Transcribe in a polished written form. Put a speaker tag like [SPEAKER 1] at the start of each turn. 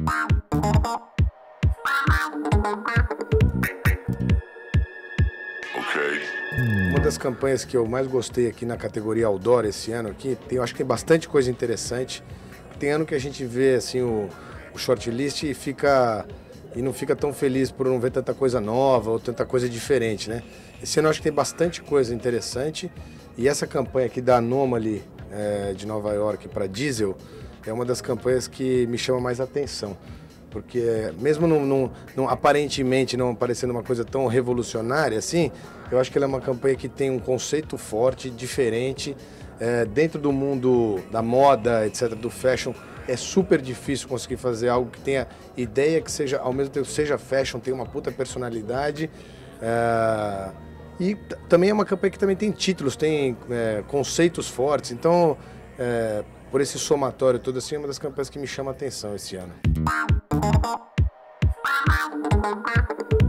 [SPEAKER 1] Uma das campanhas que eu mais gostei aqui na categoria Outdoor esse ano aqui, eu acho que tem bastante coisa interessante. Tem ano que a gente vê assim o shortlist e não fica tão feliz por não ver tanta coisa nova ou tanta coisa diferente, né? Esse ano eu acho que tem bastante coisa interessante e essa campanha aqui da Anomaly de Nova York para diesel é uma das campanhas que me chama mais atenção. Porque mesmo aparentemente não parecendo uma coisa tão revolucionária assim, eu acho que ela é uma campanha que tem um conceito forte, diferente. Dentro do mundo da moda, etc., do fashion, é super difícil conseguir fazer algo que tenha ideia, que seja, ao mesmo tempo seja fashion, tenha uma puta personalidade. E também é uma campanha que também tem títulos, tem conceitos fortes. Então, por esse somatório todo assim, é uma das campanhas que me chama a atenção esse ano.